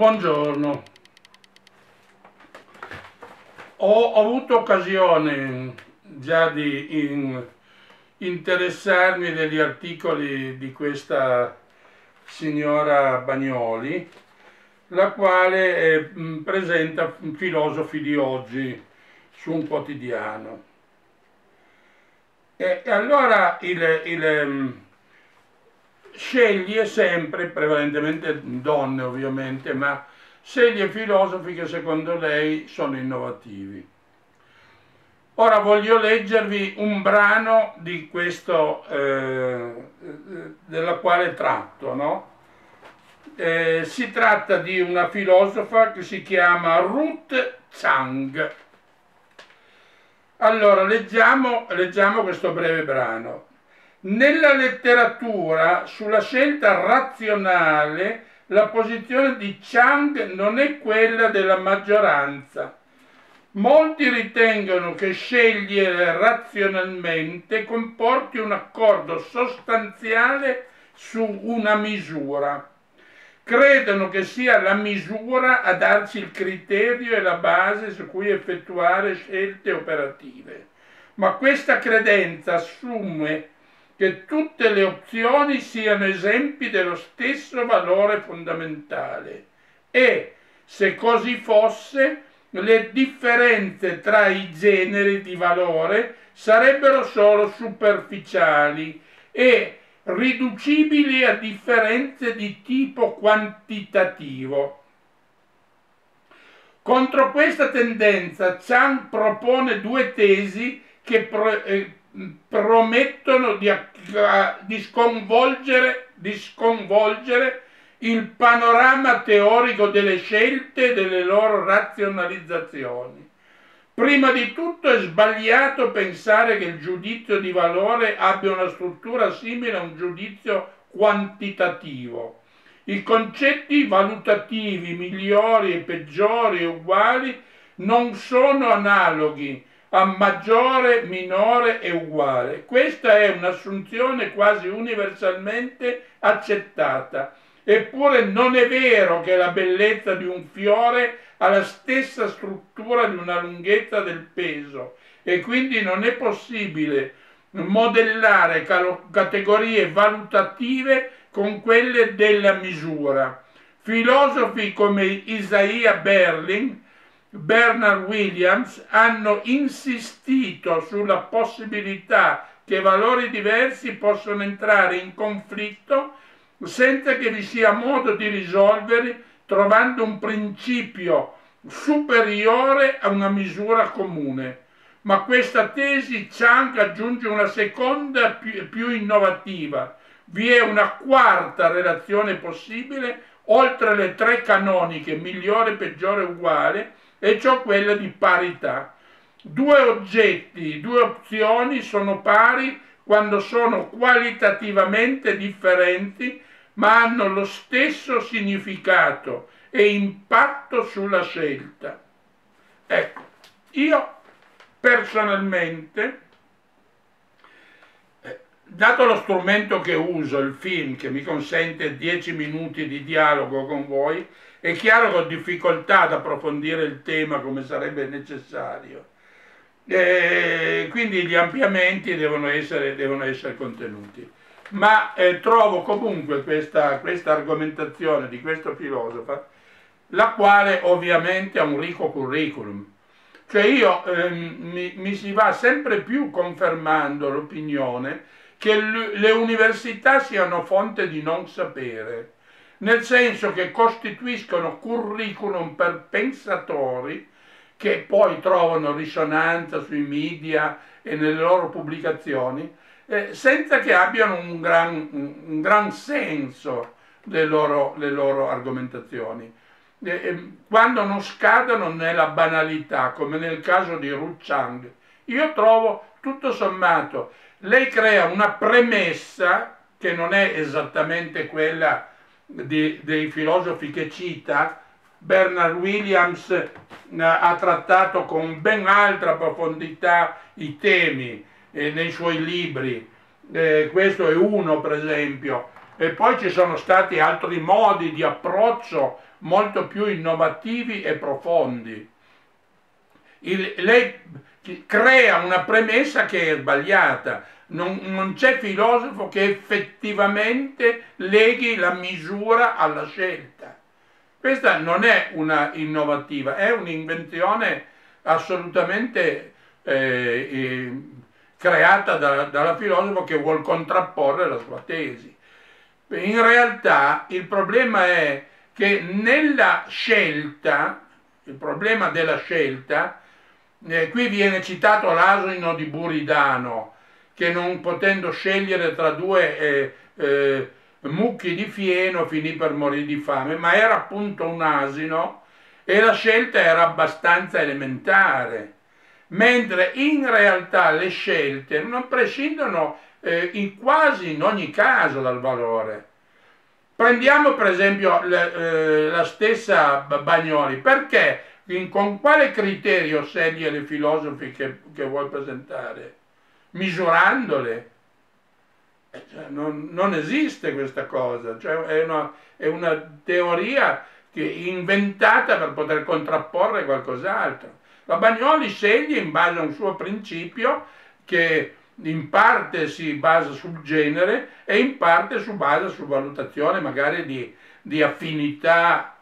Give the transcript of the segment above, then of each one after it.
Buongiorno. Ho avuto occasione già di interessarmi degli articoli di questa signora Bagnoli, la quale presenta filosofi di oggi su un quotidiano. E allora sceglie sempre, prevalentemente donne ovviamente, ma sceglie filosofi che secondo lei sono innovativi. Ora voglio leggervi un brano di questo, della quale tratto, no? Si tratta di una filosofa che si chiama Ruth Chang. Allora, leggiamo questo breve brano. Nella letteratura sulla scelta razionale la posizione di Chang non è quella della maggioranza. Molti ritengono che scegliere razionalmente comporti un accordo sostanziale su una misura. Credono che sia la misura a darci il criterio e la base su cui effettuare scelte operative. Ma questa credenza assume che tutte le opzioni siano esempi dello stesso valore fondamentale e, se così fosse, le differenze tra i generi di valore sarebbero solo superficiali e riducibili a differenze di tipo quantitativo. Contro questa tendenza Chang propone due tesi che promettono di sconvolgere il panorama teorico delle scelte e delle loro razionalizzazioni. Prima di tutto è sbagliato pensare che il giudizio di valore abbia una struttura simile a un giudizio quantitativo. I concetti valutativi migliori e peggiori e uguali non sono analoghi a maggiore, minore e uguale. Questa è un'assunzione quasi universalmente accettata. Eppure non è vero che la bellezza di un fiore ha la stessa struttura di una lunghezza del peso e quindi non è possibile modellare categorie valutative con quelle della misura. Filosofi come Isaiah Berlin, Bernard Williams hanno insistito sulla possibilità che valori diversi possono entrare in conflitto senza che vi sia modo di risolverli trovando un principio superiore a una misura comune. Ma questa tesi Chang aggiunge una seconda più innovativa. Vi è una quarta relazione possibile oltre le tre canoniche migliore, peggiore, uguale, e cioè quella di parità. Due oggetti, due opzioni sono pari quando sono qualitativamente differenti ma hanno lo stesso significato e impatto sulla scelta. Ecco, io personalmente, dato lo strumento che uso, il film, che mi consente 10 minuti di dialogo con voi, è chiaro che ho difficoltà ad approfondire il tema come sarebbe necessario. Quindi gli ampliamenti devono essere contenuti. Ma trovo comunque questa argomentazione di questo filosofo, la quale ovviamente ha un ricco curriculum. Cioè mi si va sempre più confermando l'opinione che le università siano fonte di non sapere, nel senso che costituiscono curriculum per pensatori che poi trovano risonanza sui media e nelle loro pubblicazioni, senza che abbiano un gran senso le loro argomentazioni, quando non scadono nella banalità, come nel caso di Ruth Chang. Io trovo, tutto sommato, lei crea una premessa che non è esattamente quella dei filosofi che cita. Bernard Williams ha trattato con ben altra profondità i temi nei suoi libri, questo è uno per esempio, e poi ci sono stati altri modi di approccio molto più innovativi e profondi. Lei crea una premessa che è sbagliata, non c'è filosofo che effettivamente leghi la misura alla scelta. Questa non è una innovativa, è un'invenzione assolutamente creata dalla filosofo che vuol contrapporre la sua tesi. In realtà il problema è che nella scelta, il problema della scelta, qui viene citato l'asino di Buridano, che non potendo scegliere tra due mucchi di fieno finì per morire di fame, ma era appunto un asino e la scelta era abbastanza elementare, mentre in realtà le scelte non prescindono quasi in ogni caso dal valore. Prendiamo per esempio la stessa Bagnoli, perché con quale criterio sceglie le filosofi che vuol presentare? Misurandole? Cioè, non esiste questa cosa, cioè, è una teoria inventata per poter contrapporre qualcos'altro. La Bagnoli sceglie in base a un suo principio che in parte si basa sul genere e in parte si basa su valutazione magari di affinità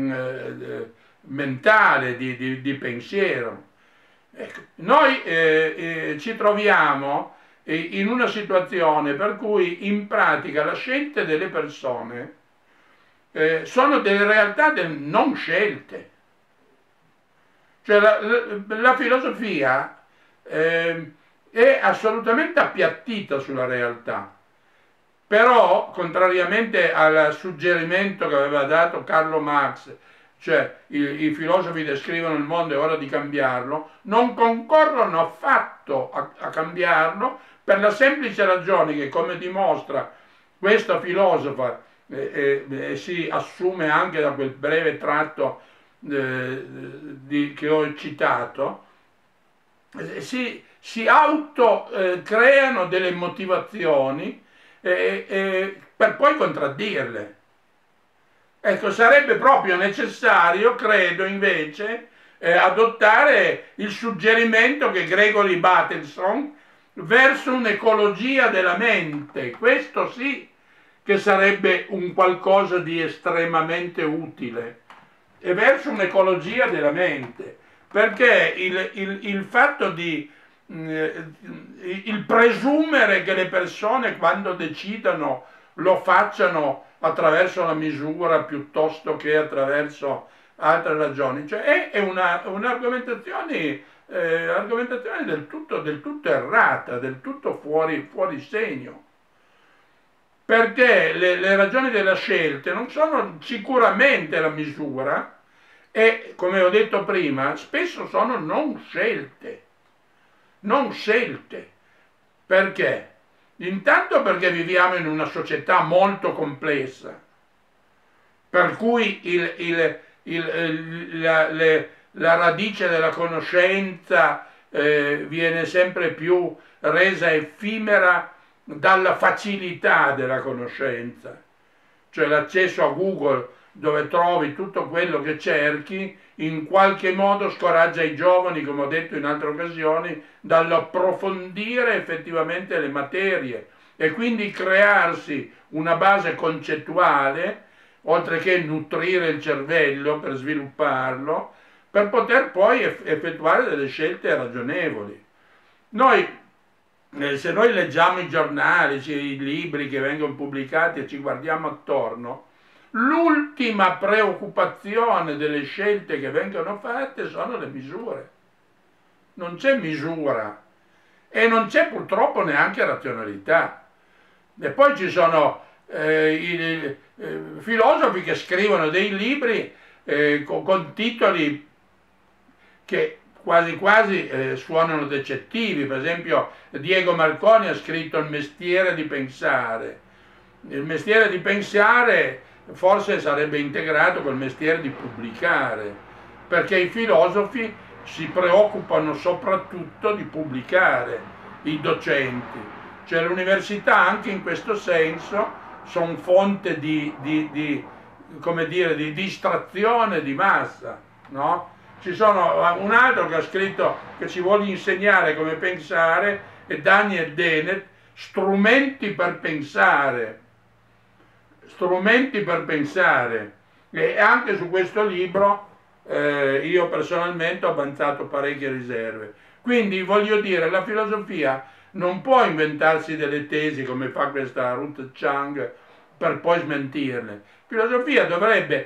mentale, di pensiero. Ecco, noi ci troviamo in una situazione per cui in pratica la scelta delle persone sono delle realtà non scelte. Cioè la filosofia è assolutamente appiattita sulla realtà, però contrariamente al suggerimento che aveva dato Carlo Marx, cioè i filosofi descrivono il mondo, è ora di cambiarlo, non concorrono affatto a cambiarlo per la semplice ragione che, come dimostra questa filosofa, si assume anche da quel breve tratto che ho citato, si autocreano delle motivazioni per poi contraddirle. Ecco, sarebbe proprio necessario, credo invece, adottare il suggerimento che Gregory Bateson verso un'ecologia della mente. Questo sì che sarebbe un qualcosa di estremamente utile, e verso un'ecologia della mente, perché il fatto di il presumere che le persone quando decidano lo facciano attraverso la misura piuttosto che attraverso altre ragioni, cioè è un'argomentazione del tutto errata, del tutto fuori segno, perché le ragioni della scelta non sono sicuramente la misura e, come ho detto prima, spesso sono non scelte. Non scelte. Perché? Intanto perché viviamo in una società molto complessa, per cui la radice della conoscenza viene sempre più resa effimera dalla facilità della conoscenza, cioè l'accesso a Google, dove trovi tutto quello che cerchi, in qualche modo scoraggia i giovani, come ho detto in altre occasioni, dall'approfondire effettivamente le materie e quindi crearsi una base concettuale, oltre che nutrire il cervello per svilupparlo, per poter poi effettuare delle scelte ragionevoli. Se noi leggiamo i giornali, i libri che vengono pubblicati e ci guardiamo attorno, l'ultima preoccupazione delle scelte che vengono fatte sono le misure. Non c'è misura e non c'è purtroppo neanche razionalità. E poi ci sono i filosofi che scrivono dei libri con titoli che quasi suonano decettivi. Per esempio Diego Marconi ha scritto Il mestiere di pensare. Il mestiere di pensare forse sarebbe integrato col mestiere di pubblicare, perché i filosofi si preoccupano soprattutto di pubblicare, i docenti. Cioè l'università anche in questo senso sono fonte come dire, di distrazione di massa, no? Ci sono un altro che ha scritto che ci vuole insegnare come pensare, è Daniel Dennett, strumenti per pensare, strumenti per pensare. E anche su questo libro io personalmente ho avanzato parecchie riserve. Quindi voglio dire, la filosofia non può inventarsi delle tesi come fa questa Ruth Chang per poi smentirle. La filosofia dovrebbe,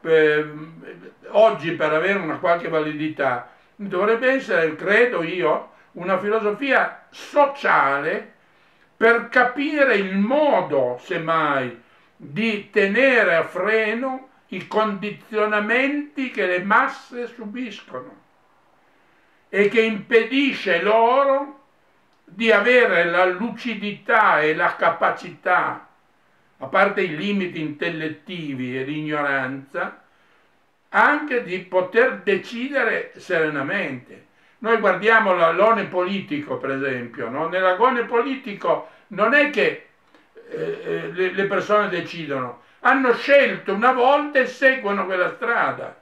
oggi per avere una qualche validità, dovrebbe essere, credo io, una filosofia sociale per capire il modo, semmai, di tenere a freno i condizionamenti che le masse subiscono e che impedisce loro di avere la lucidità e la capacità, a parte i limiti intellettivi e l'ignoranza, anche di poter decidere serenamente. Noi guardiamo l'agone politico, per esempio, no? Nell'agone politico non è che le persone decidono, hanno scelto una volta e seguono quella strada.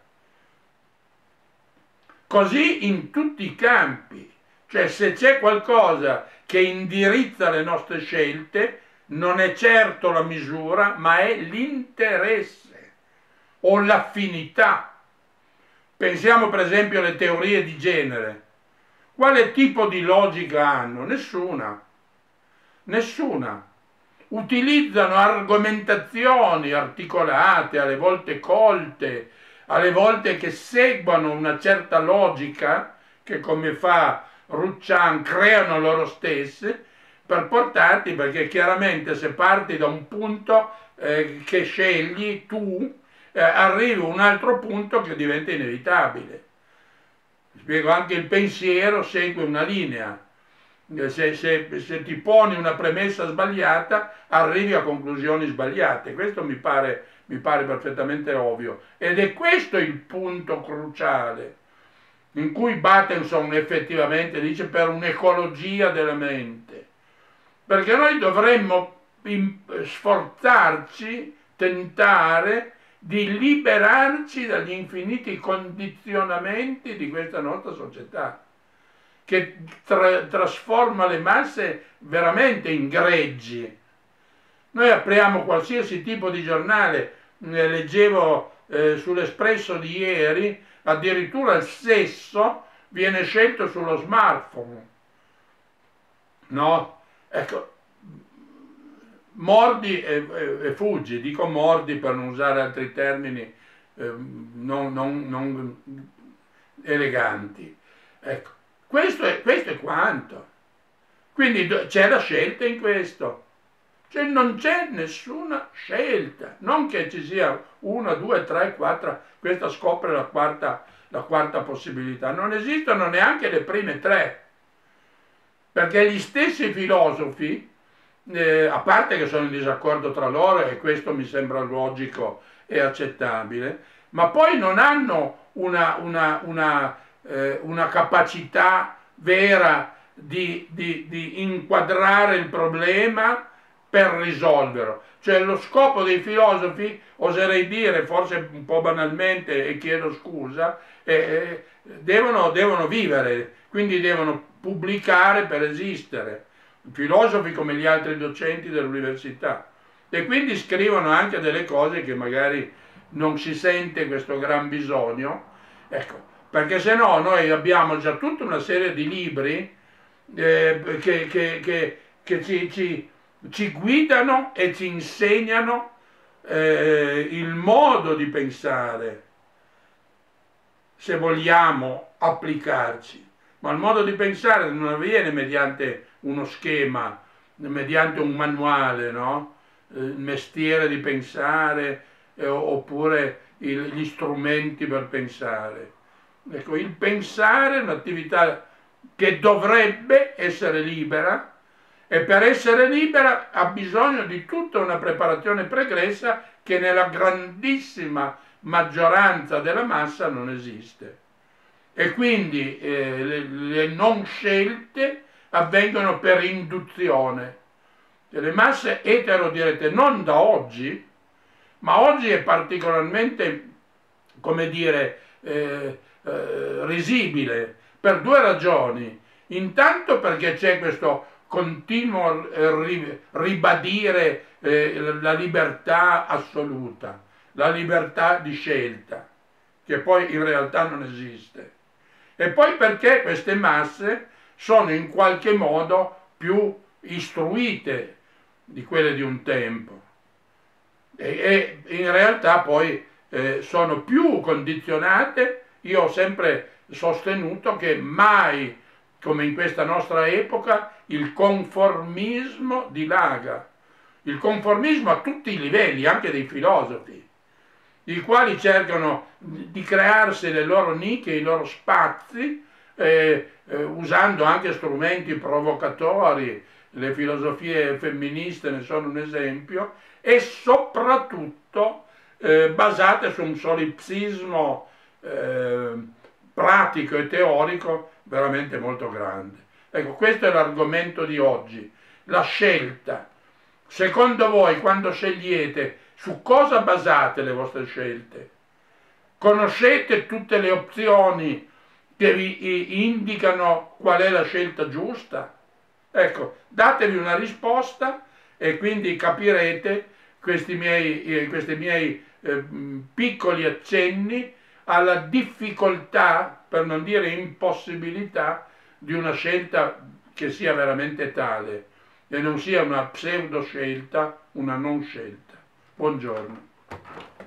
Così in tutti i campi. Cioè, se c'è qualcosa che indirizza le nostre scelte, non è certo la misura, ma è l'interesse o l'affinità. Pensiamo per esempio alle teorie di genere. Quale tipo di logica hanno? Nessuna. Nessuna. Utilizzano argomentazioni articolate, alle volte colte, alle volte che seguono una certa logica, che come fa Ruccian creano loro stesse, per portarti, perché chiaramente se parti da un punto che scegli tu, arrivi a un altro punto che diventa inevitabile. Spiego, anche il pensiero segue una linea. Se ti poni una premessa sbagliata, arrivi a conclusioni sbagliate. Questo mi pare perfettamente ovvio. Ed è questo il punto cruciale, in cui Bateson effettivamente dice per un'ecologia della mente. Perché noi dovremmo sforzarci, tentare di liberarci dagli infiniti condizionamenti di questa nostra società, che trasforma le masse veramente in greggi. Noi apriamo qualsiasi tipo di giornale, leggevo sull'Espresso di ieri, addirittura il sesso viene scelto sullo smartphone, no? Ecco, mordi e fuggi, dico mordi per non usare altri termini non eleganti. Ecco, questo è quanto. Quindi c'è la scelta in questo. Cioè non c'è nessuna scelta, non che ci sia 1, 2, 3, 4, questa scopre la quarta possibilità, non esistono neanche le prime tre, perché gli stessi filosofi, a parte che sono in disaccordo tra loro e questo mi sembra logico e accettabile, ma poi non hanno una capacità vera di inquadrare il problema per risolverlo. Cioè lo scopo dei filosofi, oserei dire, forse un po' banalmente, e chiedo scusa, devono vivere, quindi devono pubblicare per esistere. Filosofi come gli altri docenti dell'università. E quindi scrivono anche delle cose che magari non si sente questo gran bisogno. Ecco, perché se no noi abbiamo già tutta una serie di libri che ci guidano e ci insegnano il modo di pensare, se vogliamo applicarci. Ma il modo di pensare non avviene mediante uno schema, mediante un manuale, no? Il mestiere di pensare oppure gli strumenti per pensare. Ecco, il pensare è un'attività che dovrebbe essere libera, e per essere libera ha bisogno di tutta una preparazione pregressa che nella grandissima maggioranza della massa non esiste. E quindi le non scelte avvengono per induzione. delle masse etero dirette, non da oggi, ma oggi è particolarmente, come dire, risibile per due ragioni. Intanto perché c'è questo continuo ribadire la libertà assoluta, la libertà di scelta, che poi in realtà non esiste. E poi perché queste masse sono in qualche modo più istruite di quelle di un tempo e in realtà poi sono più condizionate. Io ho sempre sostenuto che mai come in questa nostra epoca il conformismo dilaga, il conformismo a tutti i livelli, anche dei filosofi, i quali cercano di crearsi le loro nicchie, i loro spazi, usando anche strumenti provocatori. Le filosofie femministe ne sono un esempio, e soprattutto basate su un solipsismo pratico e teorico veramente molto grande. Ecco, questo è l'argomento di oggi, la scelta. Secondo voi, quando scegliete, su cosa basate le vostre scelte? Conoscete tutte le opzioni che vi indicano qual è la scelta giusta? Ecco, datevi una risposta e quindi capirete questi miei piccoli accenni alla difficoltà, per non dire impossibilità, di una scelta che sia veramente tale e non sia una pseudo scelta, una non scelta. Buongiorno.